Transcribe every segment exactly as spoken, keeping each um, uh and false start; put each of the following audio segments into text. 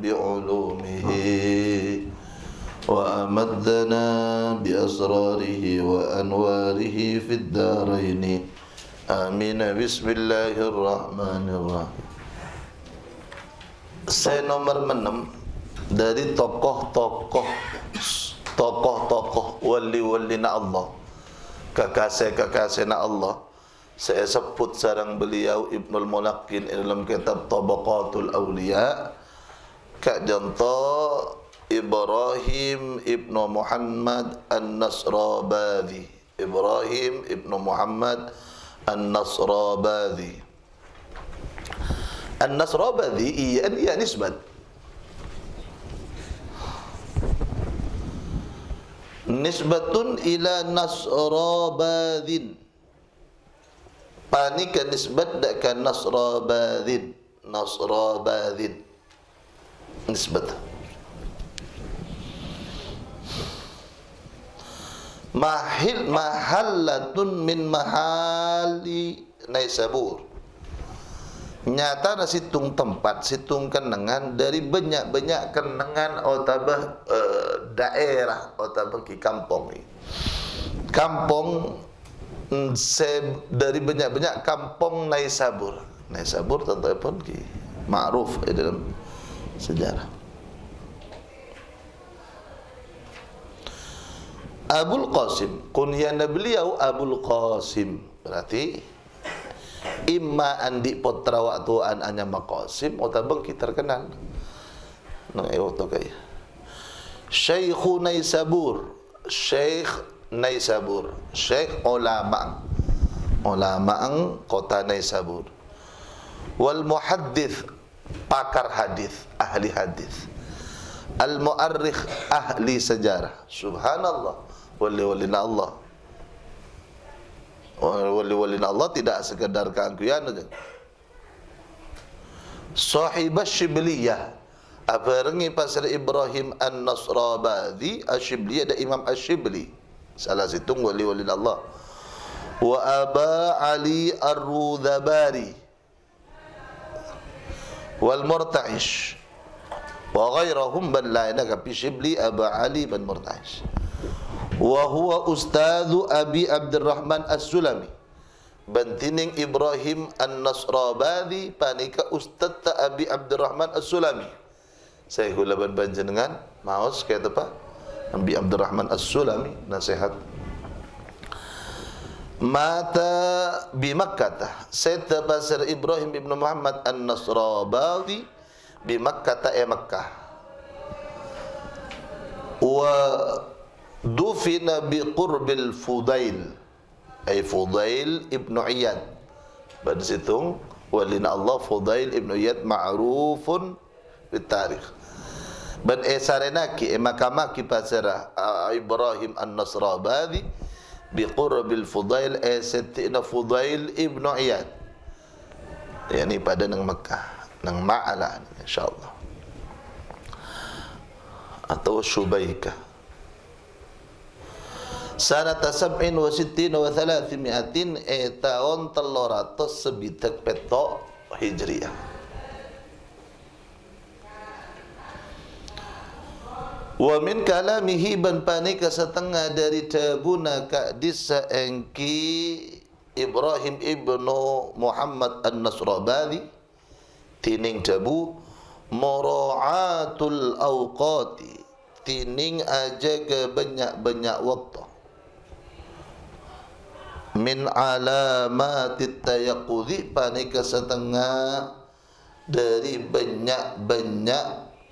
بعلومه وأمدنا بأسراره وأنواره في الدارين آمين بسم الله الرحمن الرحيم. Saya nomor enam dari tokoh-tokoh tokoh-tokoh wali-walina Allah, kekasih-kekasihna Allah. Saya sebut sarang beliau Ibnul Mulaqin dalam kitab Tabaqatul Awliya. Kak contoh Ibrahim Ibnu Muhammad An-Nasrabadhi. Ibrahim Ibnu Muhammad An-Nasrabadhi. An-Nasrabadhi ia ia nisbat. Nisbatun ila Nasrabadhin. Panika nisbat dak kan Nasrabadhin. Nasrabadhin. Nisbat. Mahil mahallatun min mahali Naisabur. Nyata na situng tempat, situng kenangan dari banyak-banyak kenangan otabah e, daerah otabah ki kampung ni. Kampung se, dari banyak-banyak kampung Naisabur. Naisabur tentu pun ki ma'ruf dalam sejarah. Abul Qasim, kunyana beliau Abul Qasim, berarti imma andi potra waktu an anya maqasim otabang kita terkenal nang ayo to kay Syekh Naisabur, Syekh Naisabur, Syekh ulama ulama ang kota Naisabur, wal muhaddits pakar hadis, ahli hadis, al muarrikh ahli sejarah. Subhanallah, wali-walina Allah. Wali-walina Allah tidak sekadar keangkuhan saja. Sahib Asy-Syibliyah, abarengi pasal Ibrahim An-Nasrabadhi. Asy-Syibliyah ada Imam Asy-Syibli, salah situng wali-walina Allah. Wa Aba Ali Ar-Rudhabari wal Murta'ish wa ghairahum ban la yanaka fi Syibli Aba Ali bin Murta'ish. Wa huwa ustadzu Abi Abdurrahman As-Sulami. Bantining Ibrahim An-Nasrabadhi panika ustaz ta Abi Abdurrahman As-Sulami. Saya kula ban panjenengan maos kaya apa? Abi Abdurrahman As-Sulami nasihat. Mata bi Makkah. Sayyid Basir Ibrahim Ibnu Muhammad An-Nasrabadhi bi Makkah e Makkah. Wa dufina bi qurbil Fudail, ay Fudail ibnu Iyad. Pada situ walina Allah Fudail ibnu Iyad ma'rufun bit tarikh. Ban esarenaki e makamaki pasara Ibrahim An-Nasrabadhi bi qurbil Fudail esetina Fudail ibnu Iyad. Yani pada nang Makkah, nang Ma'ala insyaallah. Atau Syubaikah. Sanata sab'in wa sittin wa thalathimi'atin eh tahun teloratus sebitak petok hijriah. Wa min kalamihi ban panika setengah dari tabuna ka'dis saengki Ibrahim ibnu Muhammad An-Nasrabadhi tining tabu mura'atul awqati, tining aja ke banyak-banyak waktu. Min alamatit tayaqqudhi, panika setengah dari banyak-banyak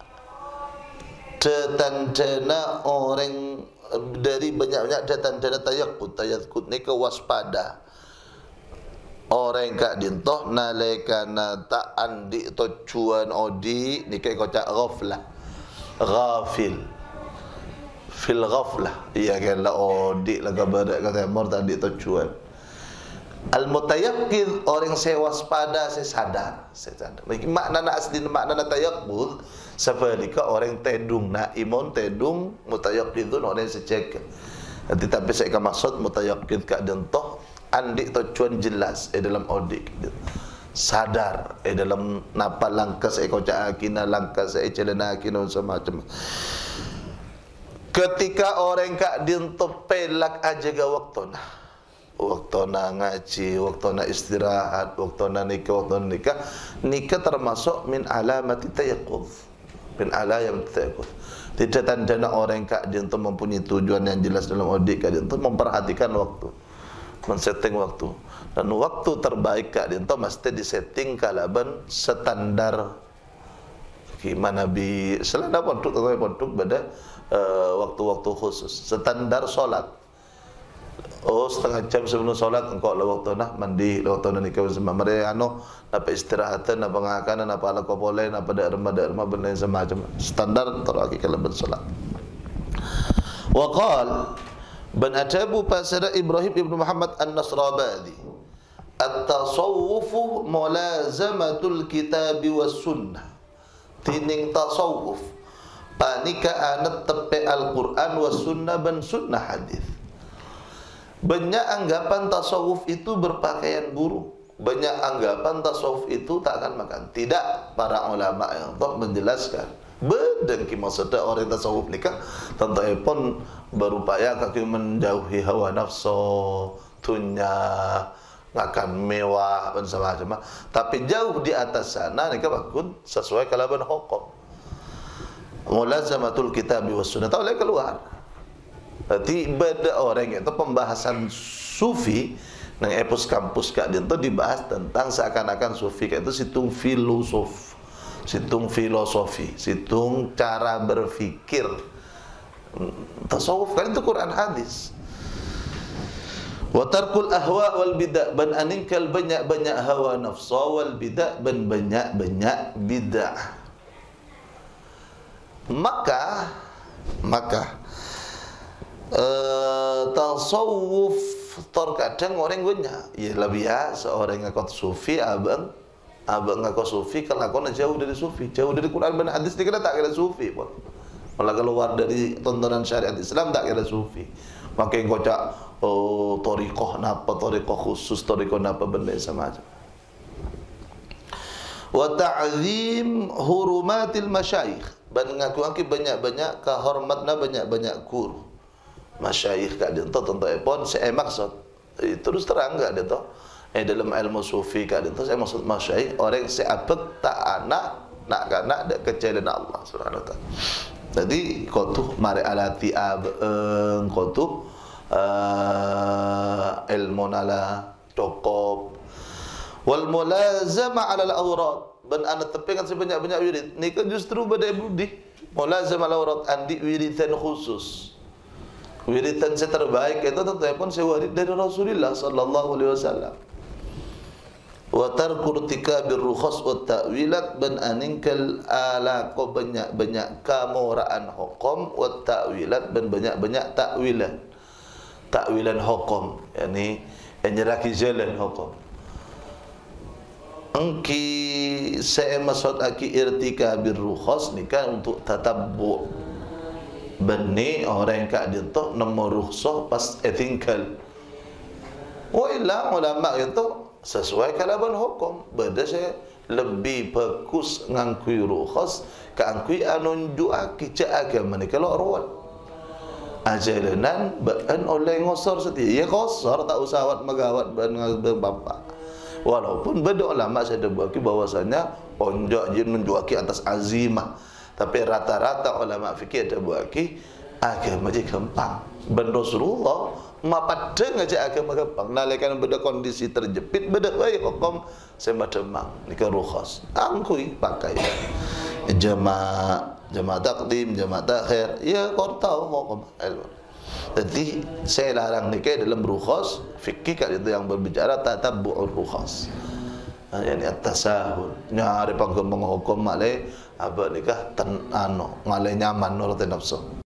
tanda orang, dari banyak-banyak tanda tayaqqud. Tayaqqud ni ke waspada. Orang kak dintoh nalekana tak andi tujuan odi ni kaya kocak ghaflah. Ghafil. Fil ghaflah. Iya kan la odi la kabarak kata mor tak andi tujuan. Al mutayaqqid orang saya waspada, saya sadar, saya sadar. Makna na asli makna na tayaqqud seperti orang tedung na imun tedung mutayaqqidun orang secek. Tetapi saya maksud mutayaqqid kak dintoh andi tujuan jelas eh, dalam odik. sadar eh dalam napa langkah saya kocak akina langkah saya celana akina semacam. Ketika orang kak dinto pelak aja ga waktu nah, waktu na ngaji, waktu na istirahat, waktu na nikah, waktu na nikah, nikah termasuk min alamati tayaqquz, min alayam tayaqquz. Tidak tanda orang kak dinto mempunyai tujuan yang jelas dalam odik kak dinto memperhatikan waktu, men-setting waktu. Dan waktu terbaik kak dinto mesti disetting kalaban standar gimana bi selada pondok atau pondok pada uh, waktu-waktu khusus standar solat. Oh setengah jam sebelum solat engkau lah waktu nah mandi lah waktu nah nikah sama mereka ano napa istirahatan napa ngakanan napa ala kopole napa derma derma benda semacam standar terlaki kalaban solat. Waqal ban ajabu pasara Ibrahim ibnu Muhammad An-Nasrabadi at-tasawwufu mulazamatul kitabi was sunnah. Tining tasawuf panika anat tepe Al-Quran was sunnah ban sunnah hadis. Banyak anggapan tasawuf itu berpakaian buruk. Banyak anggapan tasawuf itu tak akan makan. Tidak, para ulama yang telah menjelaskan bedengki maksudnya orang tasawuf nikah tentu pun berupaya kaki menjauhi hawa nafsu, dunya, makan mewah dan semacam. Tapi jauh di atas sana nikah bakun sesuai kalaban hukum. Mulazamatul kitab was sunnah tak boleh keluar. Berarti beda orang itu pembahasan sufi nang epos kampus kak dia tu dibahas tentang seakan-akan sufi kak itu situng filosof, situng filosofi, situng cara berfikir. Tasawuf kan itu Quran hadis. Wa tarkul ahwa wal bid'ah ban aningkal banyak-banyak hawa nafsu wal bid'ah ban banyak-banyak bid'ah. Maka maka uh, tasawuf terkadang orang banyak. Ya lebih ya seorang ngaku sufi abang abang ngaku sufi kelakuan jauh dari sufi, jauh dari Quran dan hadis dikira tak kira sufi pun. Malah keluar dari tontonan syariat Islam tak kira sufi. Makin kocak oh torikoh napa torikoh khusus torikoh napa benda semacam. Wa ta'zim hurumatil masyayikh ban ngaku-ngaku banyak-banyak kehormatna banyak-banyak guru. Masyayikh kak dia tu tentu pun saya maksud eh, terus terang kak dia tu eh dalam ilmu sufi kak dia tu saya maksud masyayikh orang seapek tak anak nak kanak dak kecailan Allah Subhanahu wa taala. Jadi kau tu mari alati abeng kau tu uh, ilmu nala tokop wal mulazama ala al-awrad ban ana tepengan sebanyak-banyak wirid ni kan justru badai budi mulazama al-awrad andi wiridan khusus. Wiridan saya terbaik itu tentu pun saya warid dari Rasulullah sallallahu alaihi wasallam. Wa tarku irtikabir rukhas wa ta'wilat ban aningkal ala ko banyak-banyak kamuraan hukum wa ta'wilat ban banyak-banyak ta'wilan. Ta'wilan hukum yakni yang nyeraki jalan hukum. Engki saya maksud aki irtikabir rukhas ni kan untuk tatabbu' bani orang kak dia tu nombor rukhsah pas etingkal. Wa illa ulama itu sesuai kalaban hukum. Beda saya lebih bagus ngangkui rukhas kangkui anunjuaki cak agama ni kalau rawat ajalanan ban oleh ngosor setia ya ngosor tak usah awat megawat ban bapak. Walaupun beda ulama saya debaki bahwasanya onjak jin menjuaki atas azimah. Tapi rata-rata ulama fikih ada buaki agama je gampang. Ben Rasulullah mapadeng aja agama gampang. Nalekan beda kondisi terjepit beda baik hukum sembah demang nikah rukhas. Angkui pakai jamaah jamaah takdim, jamaah takhir. Ya kau tahu hukum ilmu. Jadi saya larang nikah dalam rukhas fikih kat itu yang berbicara tatabbu'ur rukhas. Yani at-tasahul nyari panggung hukum malai apa nikah ten ano ngalai nyaman nurut nafsu.